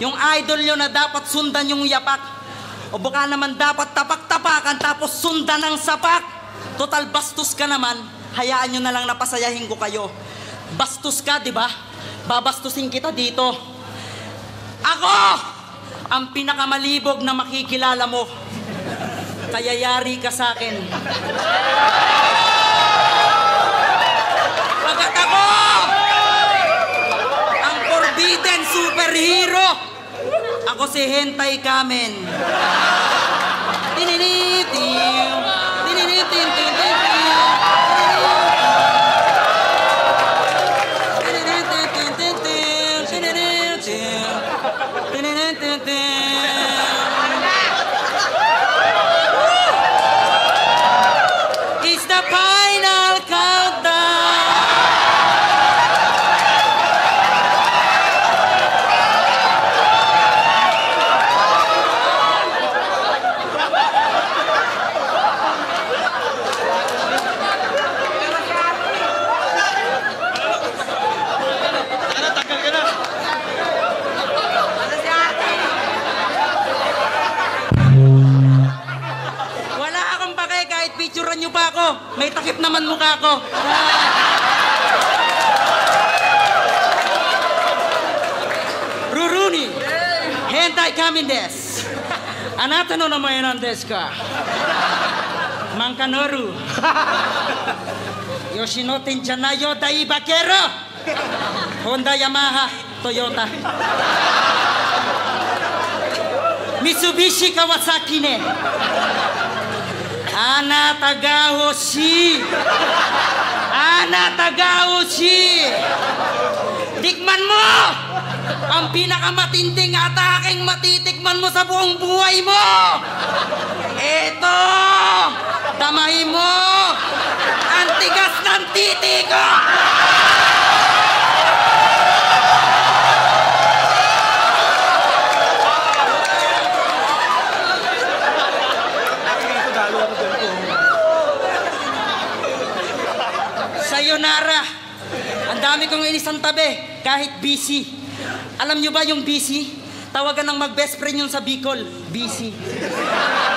Yung idol nyo na dapat sundan yung yapak. O baka naman dapat tapak-tapakan tapos sundan ng sapak. Total bastos ka naman, hayaan nyo na lang napasayahin ko kayo. Bastos ka, di ba? Babastusin kita dito. Ako! Ang pinakamalibog na makikilala mo. Kaya yari ka sa akin. Pagkat ako! Ang forbidden superhero! Ako si Hentai Kamen. Tininitim. Tininitim. It's the final countdown. Picturean nyo pa ako. May takip naman mukha ko. Ruruni. Hentai Kamen desu. Anata no namae nan desu ka? Mankanoru. Yoshinoten janai yo dai bakero. Honda, Yamaha, Toyota. Mitsubishi Kawasaki ne. Anata ga hoshii. Anata ga hoshii. Tikman mo! Ang pinakamatinding ataking matitikman mo sa buong buhay mo! Eto! Damay mo! Ang tigas ng titi ko! Sayonara! Ang dami kong inisang tabi, kahit busy. Alam nyo ba yung busy? Tawagan ng mag-best friend yun sa Bicol, busy.